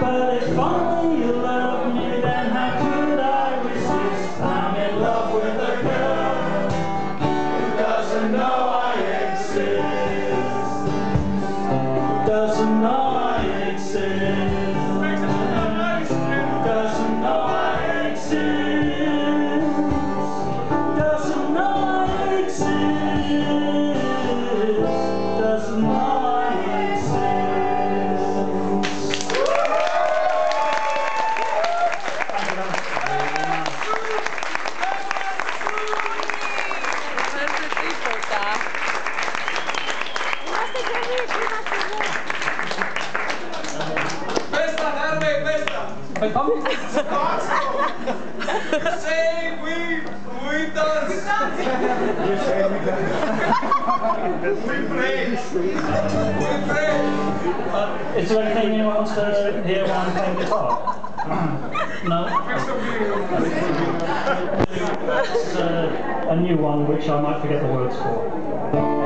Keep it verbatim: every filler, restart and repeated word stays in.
But if only you loved me, then how could I resist? I'm in love with a girl who doesn't know I exist. Who doesn't know I exist. Who doesn't know I exist. Doesn't know I exist. Doesn't know I exist. Questa, Harvey, questa! You say we, we dance! We pray! We pray! Uh, is there anything anyone wants to hear while I'm playing guitar? No? That's uh, a new one which I might forget the words for.